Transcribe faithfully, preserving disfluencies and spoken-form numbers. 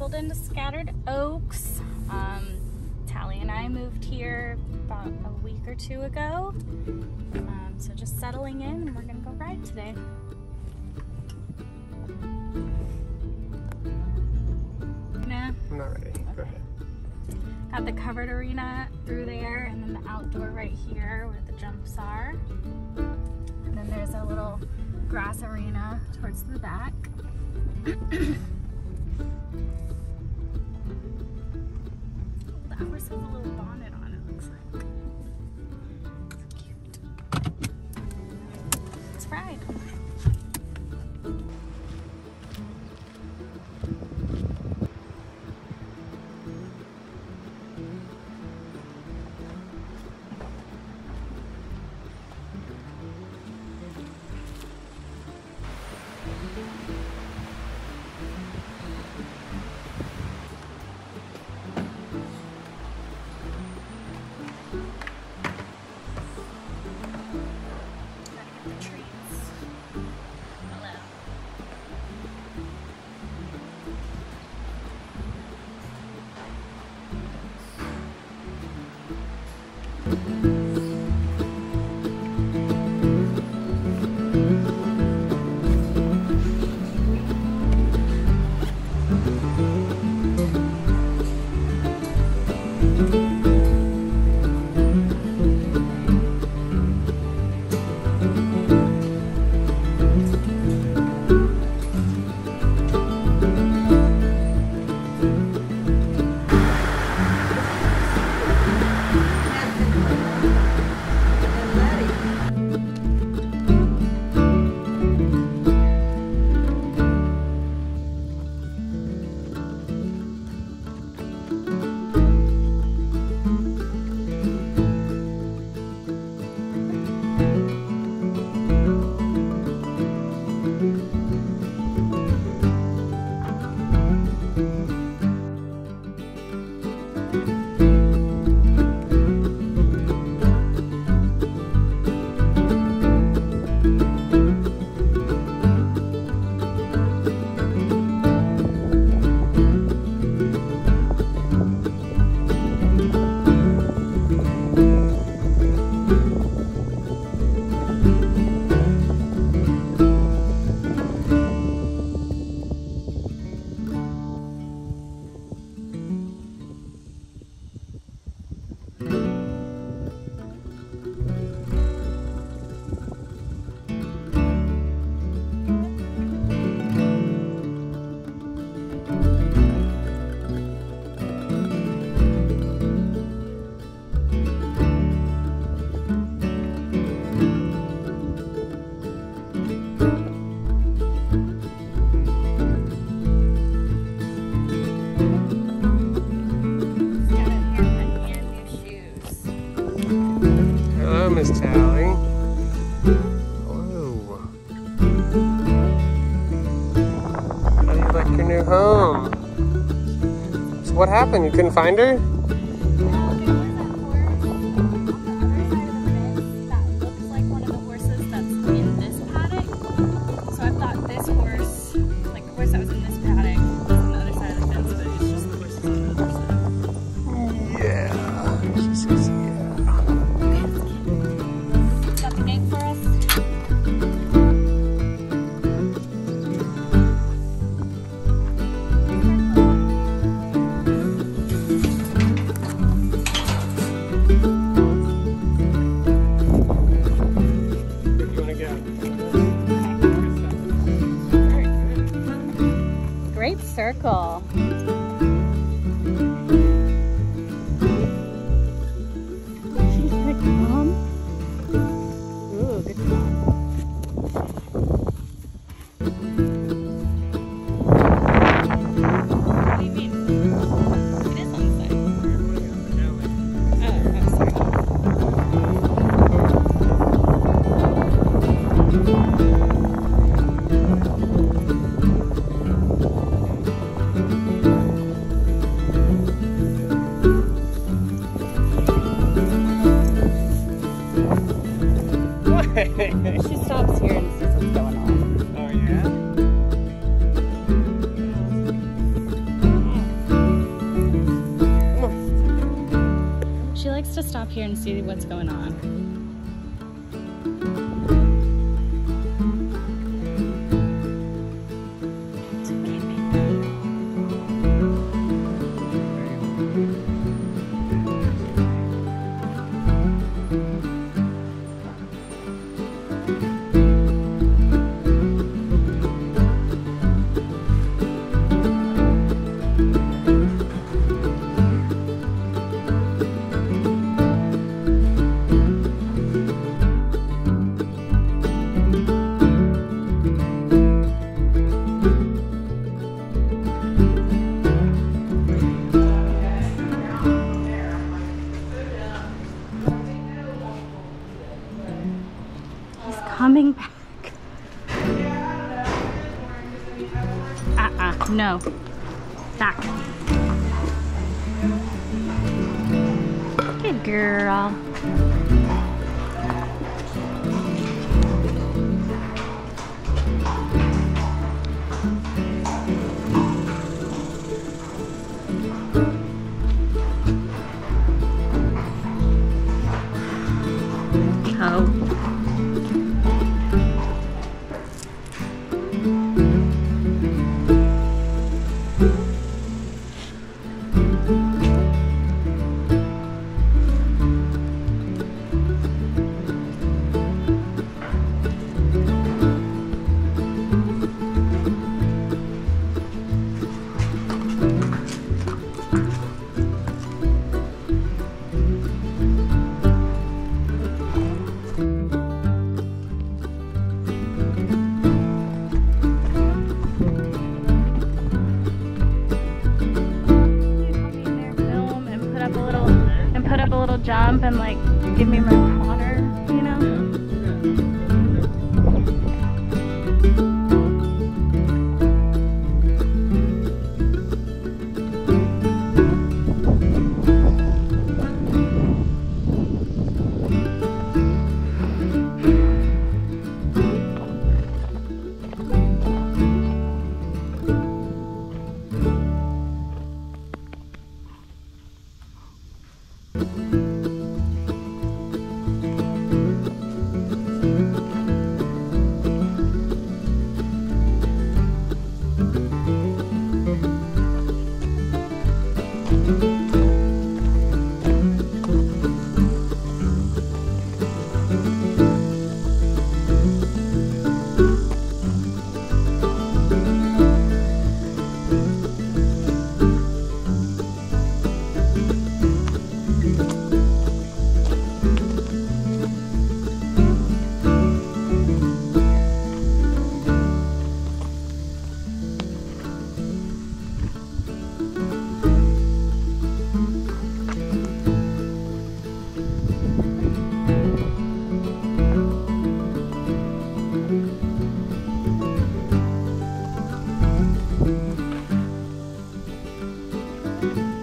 pulled into Scattered Oaks. Um, Tally and I moved here about a week or two ago. Um, so just settling in, and we're gonna go ride today. Nah. I'm not ready. Okay. Go ahead. Got the covered arena through there, and then the outdoor right here where the jumps are. And then there's a little grass arena towards the back. The horse has a little bonnet on, it looks like. It's cute. Let's ride. Miss Tally. Whoa. How do you like your new home? So what happened? You couldn't find her? to stop here and see what's going on. Coming back. Uh-uh, no. Back. Good girl. Oh. Jump and like give me my water, you know? you.